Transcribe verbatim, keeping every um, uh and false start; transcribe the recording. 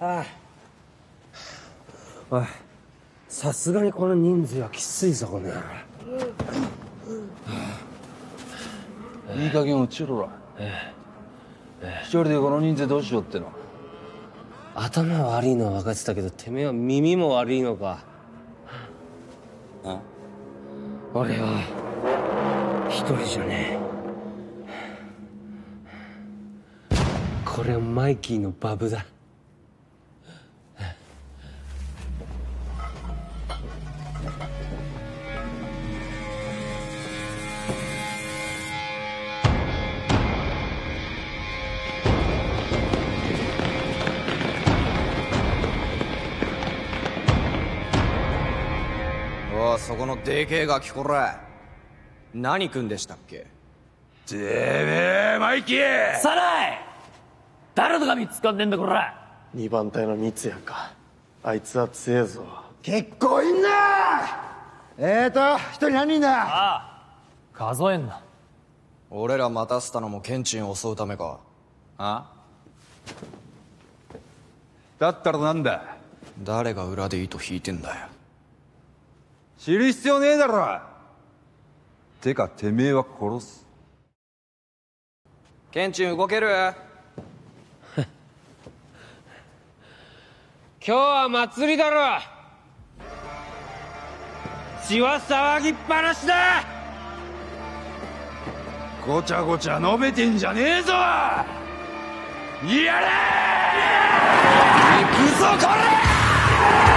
ああ、おい、さすがにこの人数はきついぞこの野郎。 いい加減落ちろら。一人でこの人数どうしようっての。 頭悪いのは分かってたけど、てめえは耳も悪いのか。 あ？ 俺は一人じゃねえ。これはマイキーのバブだ。 おい、そこのでけえガキこら、何君でしたっけ？ てめえマイキーサナイ、誰とかに突っ込んでんだこら。 二番隊の三ツ矢か。あいつは強えぞ。 結構いんな。えーと一人何人だ？ ああ、数えんな。 俺ら待たせたのもケンチンを襲うためか？ あ？だったらなんだ？ 誰が裏で糸引いてんだよ。 知る必要ねえだろ。てかてめえは殺す。 ケンチン動ける？ 今日は祭りだろ。血は騒ぎっぱなしだ。 ごちゃごちゃ述べてんじゃねえぞ。やれ！行くぞこれ！